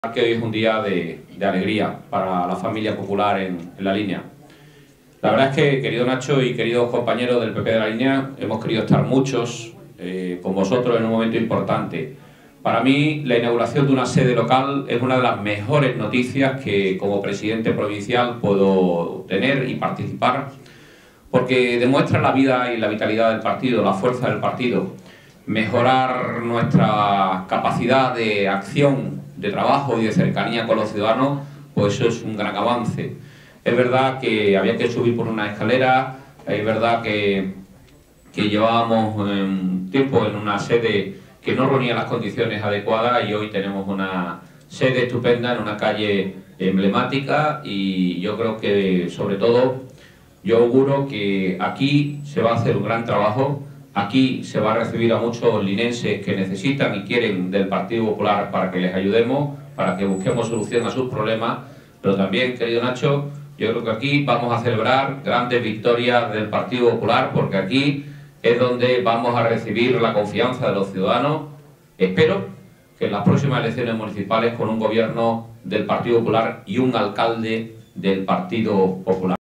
Que hoy es un día de alegría para la familia popular en La Línea. La verdad es que, querido Nacho y queridos compañeros del PP de La Línea, hemos querido estar muchos con vosotros en un momento importante. Para mí, la inauguración de una sede local es una de las mejores noticias que como presidente provincial puedo tener y participar, porque demuestra la vida y la vitalidad del partido, la fuerza del partido. Mejorar nuestra capacidad de acción, de trabajo y de cercanía con los ciudadanos, pues eso es un gran avance. Es verdad que había que subir por una escalera, es verdad que llevábamos tiempo en una sede que no reunía las condiciones adecuadas y hoy tenemos una sede estupenda en una calle emblemática y yo creo que, sobre todo, yo auguro que aquí se va a hacer un gran trabajo. Aquí se va a recibir a muchos linenses que necesitan y quieren del Partido Popular para que les ayudemos, para que busquemos solución a sus problemas, pero también, querido Nacho, yo creo que aquí vamos a celebrar grandes victorias del Partido Popular, porque aquí es donde vamos a recibir la confianza de los ciudadanos. Espero que en las próximas elecciones municipales con un gobierno del Partido Popular y un alcalde del Partido Popular.